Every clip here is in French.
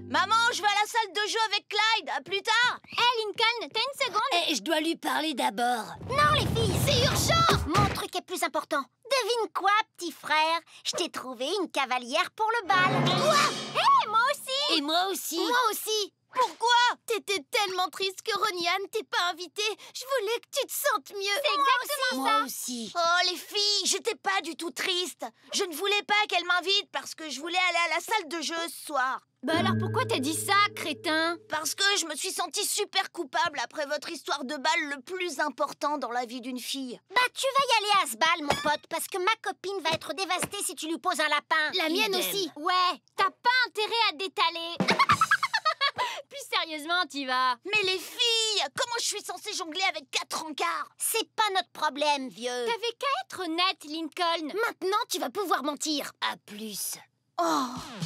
Maman, je vais à la salle de jeu avec Clyde. À plus tard. Hé, Lincoln, t'as une seconde? Je dois lui parler d'abord. Non, les filles, c'est urgent! Mon truc est plus important. Devine quoi, petit frère? Je t'ai trouvé une cavalière pour le bal. Quoi? Hé, moi aussi! Et moi aussi. Moi aussi! Pourquoi? T'étais tellement triste que Ronnie-Anne t'ait pas invitée. Je voulais que tu te sentes mieux. C'est exactement ça! Moi aussi. Oh, les filles, j'étais pas du tout triste. Je ne voulais pas qu'elle m'invite parce que je voulais aller à la salle de jeu ce soir. Bah alors pourquoi t'as dit ça, crétin? Parce que je me suis sentie super coupable après votre histoire de bal le plus important dans la vie d'une fille. Bah tu vas y aller à ce bal, mon pote, parce que ma copine va être dévastée si tu lui poses un lapin. La mienne Idem. aussi. Ouais, t'as pas intérêt à t'étaler. Plus sérieusement, t'y vas. Mais les filles, comment je suis censée jongler avec 4 encarts? C'est pas notre problème, vieux. T'avais qu'à être honnête, Lincoln. Maintenant, tu vas pouvoir mentir. À plus. Oh.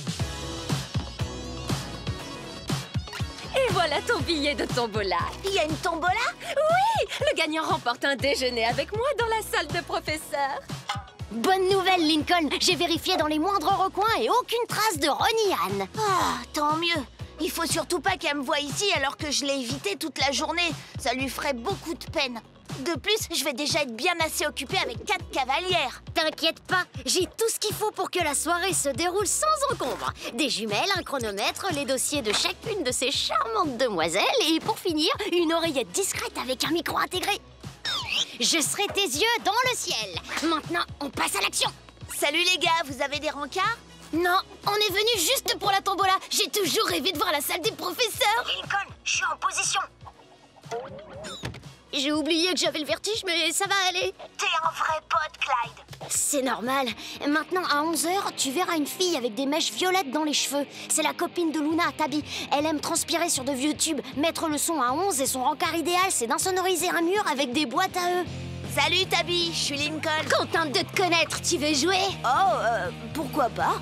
Et voilà ton billet de tombola. Il y a une tombola? Oui, le gagnant remporte un déjeuner avec moi dans la salle de professeur. Bonne nouvelle, Lincoln. J'ai vérifié dans les moindres recoins et aucune trace de Ronnie-Anne. Ah, tant mieux. Il faut surtout pas qu'elle me voie ici alors que je l'ai évité toute la journée. Ça lui ferait beaucoup de peine. De plus, je vais déjà être bien assez occupée avec 4 cavalières. T'inquiète pas, j'ai tout ce qu'il faut pour que la soirée se déroule sans encombre. Des jumelles, un chronomètre, les dossiers de chacune de ces charmantes demoiselles et pour finir, une oreillette discrète avec un micro intégré. Je serai tes yeux dans le ciel. Maintenant, on passe à l'action. Salut les gars, vous avez des rencarts? Non, on est venu juste pour la tombola. J'ai toujours rêvé de voir la salle des professeurs. Lincoln, je suis en position. J'ai oublié que j'avais le vertige, mais ça va aller. T'es un vrai pote, Clyde. C'est normal. Maintenant, à 11h, tu verras une fille avec des mèches violettes dans les cheveux. C'est la copine de Luna, Tabby. Elle aime transpirer sur de vieux tubes, mettre le son à 11 et son rencard idéal, c'est d'insonoriser un mur avec des boîtes à eux. Salut Tabby, je suis Lincoln. Contente de te connaître, tu veux jouer? Oh, pourquoi pas?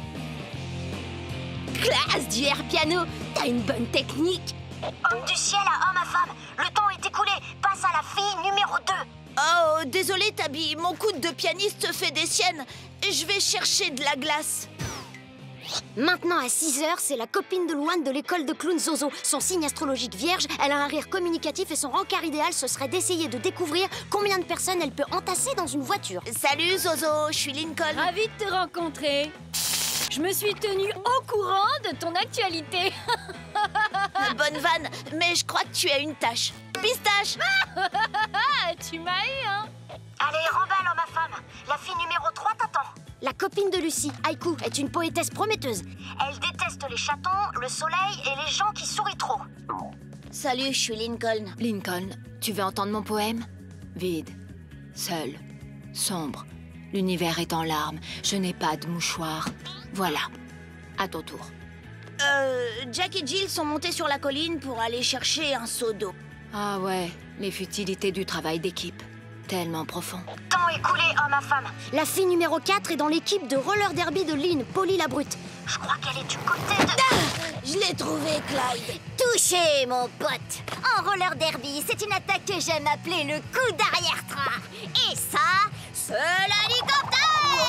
Classe du air piano, t'as une bonne technique. Homme du ciel à homme à femme, le temps est écoulé, passe à la fille numéro 2. Oh, désolé Tabby, mon coude de pianiste fait des siennes. Je vais chercher de la glace. Maintenant, à 6h, c'est la copine de Louane de l'école de clown Zozo. Son signe astrologique vierge, elle a un rire communicatif et son rencard idéal, ce serait d'essayer de découvrir combien de personnes elle peut entasser dans une voiture. Salut Zozo, je suis Lincoln. Ravie de te rencontrer. Je me suis tenue au courant de ton actualité. Bonne vanne, mais je crois que tu as une tâche. Pistache. Ah, tu m'as eu, hein? Allez, remballe homme à femme, la fille numéro 3 t'attend. La copine de Lucie, Haiku, est une poétesse prometteuse. Elle déteste les chatons, le soleil et les gens qui sourient trop. Salut, je suis Lincoln. Lincoln, tu veux entendre mon poème? Vide, seul, sombre. L'univers est en larmes. Je n'ai pas de mouchoir. Voilà, à ton tour. Jack et Jill sont montés sur la colline pour aller chercher un seau d'eau. Ah ouais, les futilités du travail d'équipe. Tellement profond. Temps écoulé homme à femme. La fille numéro 4 est dans l'équipe de roller derby de Lynn, Polly la brute. Je crois qu'elle est du côté de... Je l'ai trouvé, Clyde. Touché, mon pote. En roller derby, c'est une attaque que j'aime appeler le coup d'arrière-train. Et ça, c'est l'hélicoptère.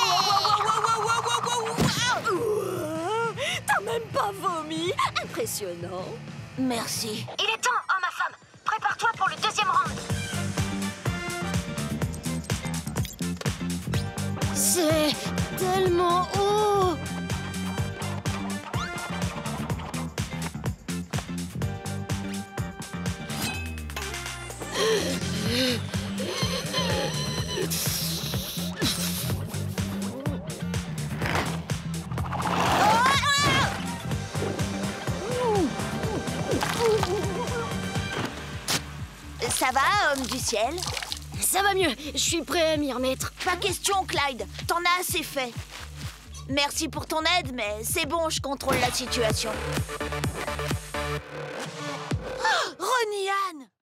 T'as même pas vomi. Impressionnant. Merci. Il est temps, homme à femme. Prépare-toi pour le deuxième round. C'est tellement haut. Ça va, homme du ciel? Ça va mieux, je suis prêt à m'y remettre. Pas question, Clyde. T'en as assez fait. Merci pour ton aide, mais c'est bon, je contrôle la situation. Oh, Ronnie-Anne!